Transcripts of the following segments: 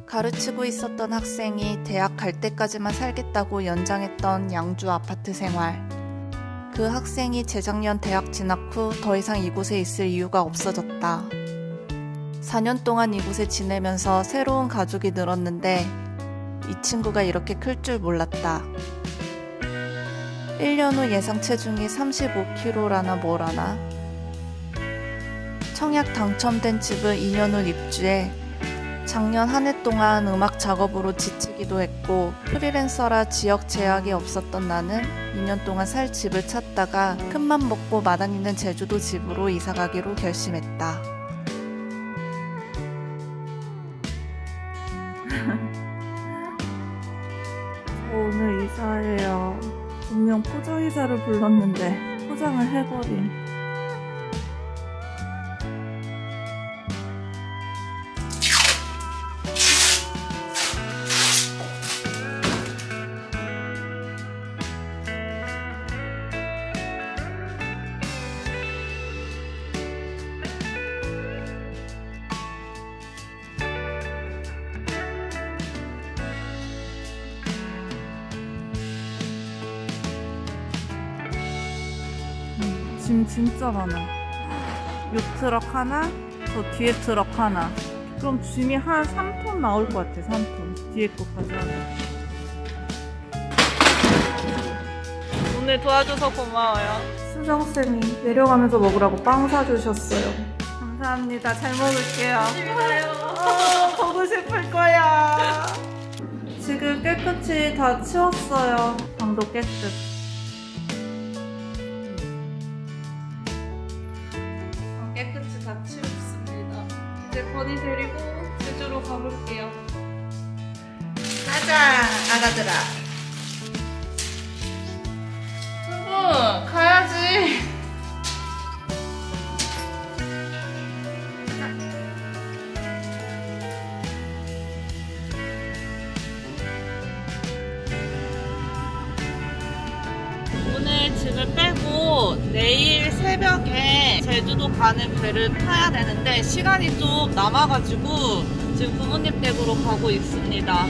가르치고 있었던 학생이 대학 갈 때까지만 살겠다고 연장했던 양주 아파트 생활. 그 학생이 재작년 대학 진학 후 더 이상 이곳에 있을 이유가 없어졌다. 4년 동안 이곳에 지내면서 새로운 가족이 늘었는데 이 친구가 이렇게 클 줄 몰랐다. 1년 후 예상 체중이 35kg라나 뭐라나. 청약 당첨된 집을 2년 후 입주해 작년 한 해 동안 음악 작업으로 지치기도 했고 프리랜서라 지역 제약이 없었던 나는 2년 동안 살 집을 찾다가 큰맘 먹고 마당 있는 제주도 집으로 이사가기로 결심했다. 오늘 이사해요. 분명 포장이사를 불렀는데 포장을 해버린. 짐 진짜 많아. 요 트럭 하나, 저 뒤에 트럭 하나. 그럼 짐이 한 3톤 나올 것 같아. 3톤. 뒤에 거까지 하나. 오늘 도와줘서 고마워요. 수정쌤이 내려가면서 먹으라고 빵 사주셨어요. 감사합니다. 잘 먹을게요. 보고 싶을 거야. 지금 깨끗이 다 치웠어요. 방도 깨끗. 깨끗이 다 치웠습니다. 이제 건이 데리고 제주로 가볼게요. 가자, 아가들아. 친구, 가야지. 오늘 짐을 빼고 내일 새벽에 제주도 가는 배를 타야 되는데 시간이 좀 남아가지고 지금 부모님 댁으로 가고 있습니다.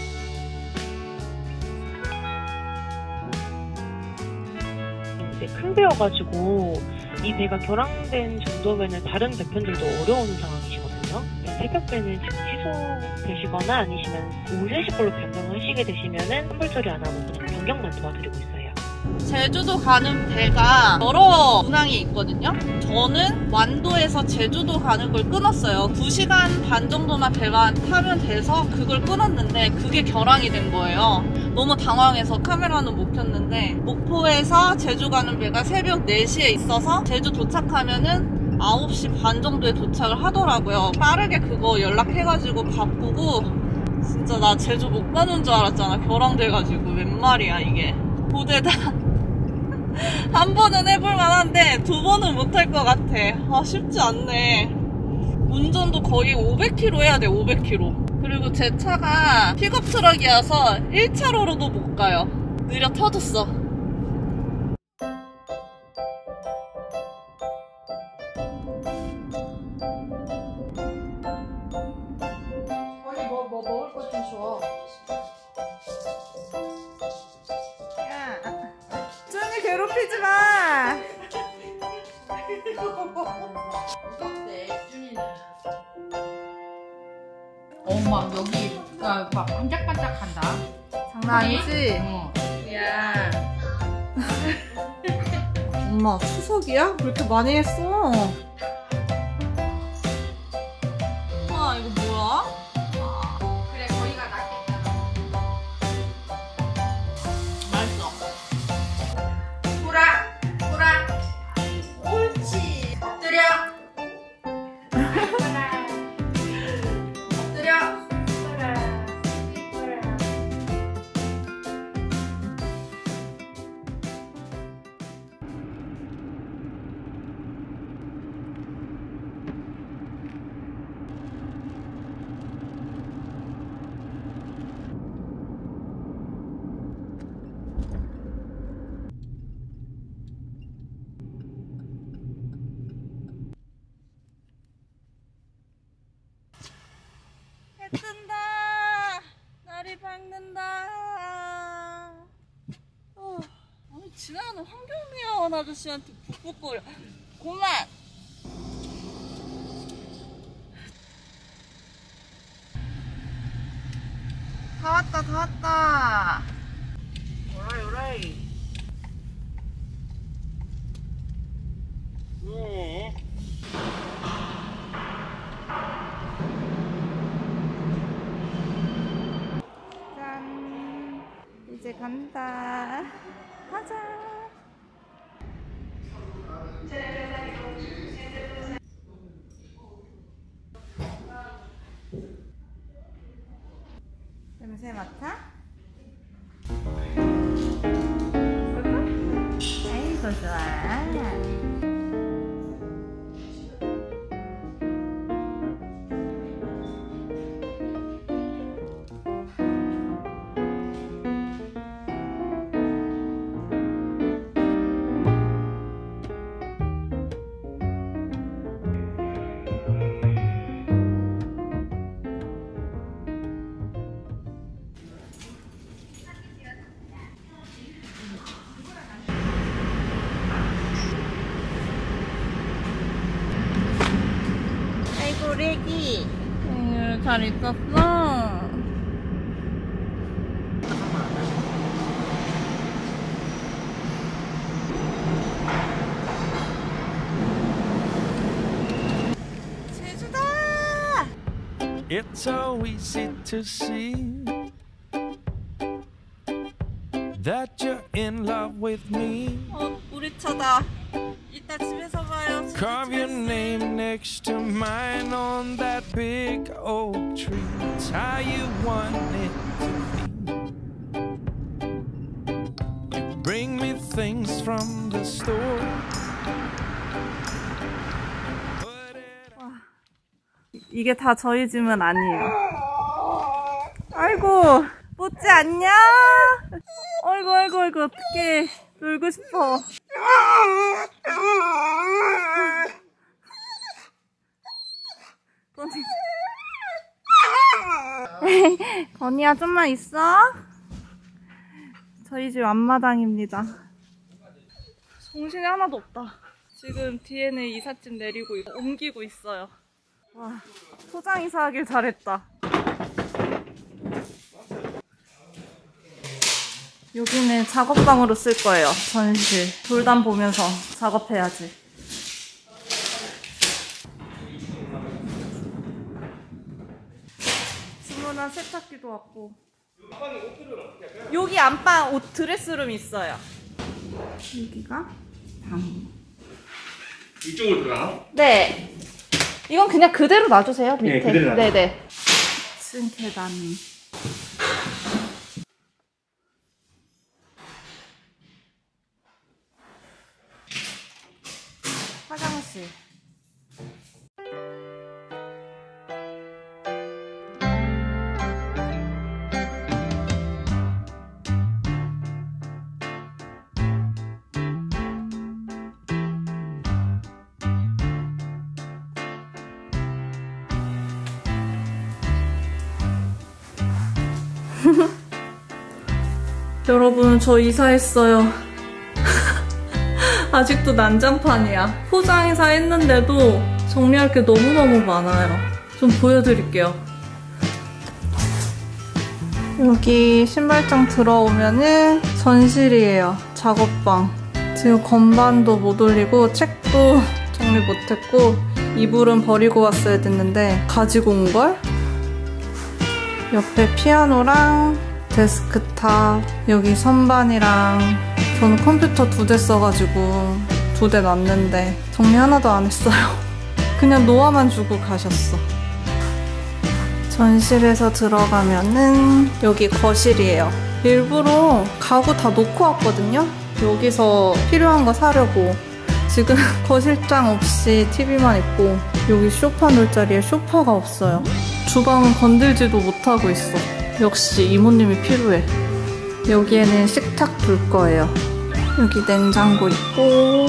큰 배여가지고 이 배가 결항된 정도면은 다른 배편들도 어려운 상황이시거든요. 새벽 배는 지금 취소되시거나 아니시면 오후 3시 걸로 변경하시게 되시면은 환불 처리 안 하고 그냥 변경만 도와드리고 있어요. 제주도 가는 배가 여러 운항이 있거든요. 저는 완도에서 제주도 가는 걸 끊었어요. 2시간 반 정도만 배가 타면 돼서 그걸 끊었는데 그게 결항이 된 거예요. 너무 당황해서 카메라는 못 켰는데 목포에서 제주 가는 배가 새벽 4시에 있어서 제주 도착하면은 9시 반 정도에 도착을 하더라고요. 빠르게 그거 연락해가지고 바꾸고. 진짜 나 제주 못 가는 줄 알았잖아. 결항돼가지고. 웬 말이야 이게. 고대다. 한 번은 해볼 만한데 2번은 못할 것 같아. 아, 쉽지 않네. 운전도 거의 500km 해야 돼. 500km. 그리고 제 차가 픽업 트럭이어서 1차로로도 못 가요. 느려 터졌어. 아니 뭐 먹을 것 좀 줘. 괴롭히지 마. 어때, 준이는? 막 여기 막 반짝반짝한다. 장난 아니지? 야. 엄마 추석이야? 왜 이렇게 많이 했어? 와, 이거 뭐야? 그래 거기가 낫겠다. 맛있어. 보라. 옳지. 엎드려. 엎드려. 아저씨한테 북북거려. 그만! 다 왔다, 다 왔다. 오라이, 오라이. 짠. 이제 간다. 가자. 냄새 맡아? 아이고 좋아. 아이고 레기 잘 있었어. 제주다. It's so easy to see that you're in love with me. 우리 차다. 이따 집에서 봐요. Carve your name next to mine on that big oak tree. It's how you want it to be. You bring me things from the store. 이게 다 저희 집은 아니에요. 아이고, 뽀찌 안녕? 아이고, 아이고, 아이고, 어떡해. 놀고 싶어. 건이야, 좀만 있어? 저희 집 앞마당입니다. 정신이 하나도 없다. 지금 뒤에는 이삿짐 내리고 있고, 옮기고 있어요. 와, 포장 이사하길 잘했다. 여기는 작업방으로 쓸 거예요. 전실. 돌담 보면서 작업해야지. 주문한 세탁기도 왔고. 여기 안방 옷 드레스룸 있어요. 여기가 방. 이쪽으로 들어가나? 네. 이건 그냥 그대로 놔주세요. 밑에. 네, 그대로 놔둬요. 네네. 2층 계단. 화장실. 여러분, 저 이사했어요. 아직도 난장판이야. 포장 이사했는데도 정리할 게 너무너무 많아요. 좀 보여드릴게요. 여기 신발장 들어오면은 전실이에요. 작업방. 지금 건반도 못 올리고 책도 정리 못했고 이불은 버리고 왔어야 됐는데 가지고 온걸? 옆에 피아노랑 데스크탑, 여기 선반이랑 저는 컴퓨터 2대 써가지고 2대 놨는데 정리 하나도 안 했어요. 그냥 노아만 주고 가셨어. 전실에서 들어가면은 여기 거실이에요. 일부러 가구 다 놓고 왔거든요. 여기서 필요한 거 사려고. 지금 거실장 없이 TV만 있고 여기 소파 놓을 자리에 소파가 없어요. 주방은 건들지도 못하고 있어. 역시 이모님이 필요해. 여기에는 식탁 둘 거예요. 여기 냉장고 있고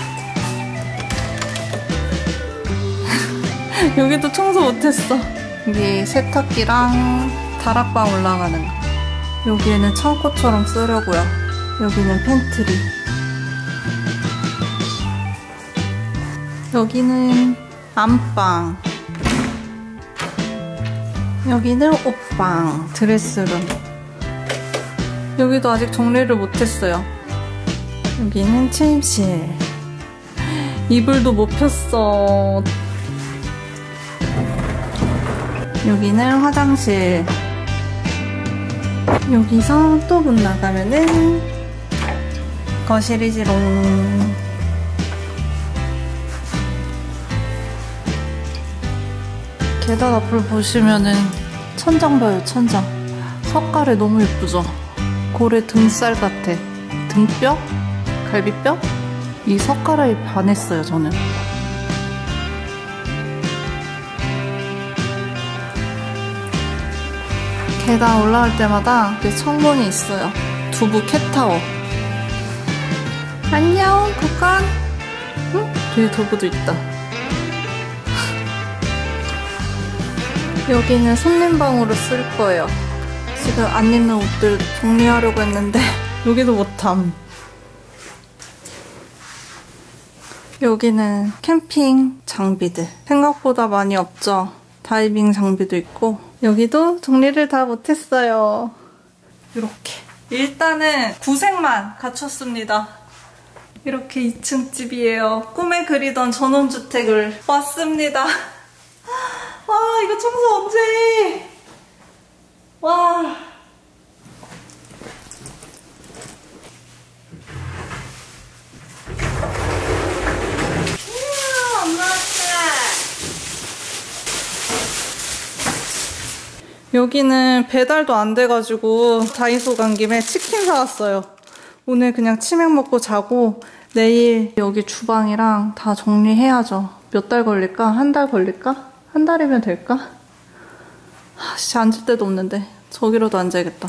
여기도 청소 못했어. 여기 세탁기랑 다락방 올라가는 거. 여기에는 창고처럼 쓰려고요. 여기는 팬트리. 여기는 안방, 여기는 옷방, 드레스룸. 여기도 아직 정리를 못했어요. 여기는 침실. 이불도 못 폈어. 여기는 화장실. 여기서 또 문 나가면은 거실이지롱. 계단 앞을 보시면은 천장 봐요, 천장. 석가래 너무 예쁘죠? 고래 등살 같아. 등뼈? 갈비뼈? 이 석가래에 반했어요, 저는. 계단 올라갈 때마다 창문이 있어요. 두부 캣타워. 안녕, 구간. 응? 뒤에 두부도 있다. 여기는 손님방으로 쓸 거예요. 지금 안 입는 옷들 정리하려고 했는데 여기도 못함. 여기는 캠핑 장비들. 생각보다 많이 없죠? 다이빙 장비도 있고. 여기도 정리를 다 못했어요. 이렇게. 일단은 구색만 갖췄습니다. 이렇게 2층 집이에요. 꿈에 그리던 전원주택을 왔습니다. 와, 이거 청소 언제 해? 와. 엄마 왔다. 여기는 배달도 안 돼가지고 다이소 간 김에 치킨 사왔어요. 오늘 그냥 치맥 먹고 자고 내일 여기 주방이랑 다 정리해야죠. 몇 달 걸릴까? 한 달 걸릴까? 한 달이면 될까? 진짜 앉을 데도 없는데 저기로도 앉아야겠다.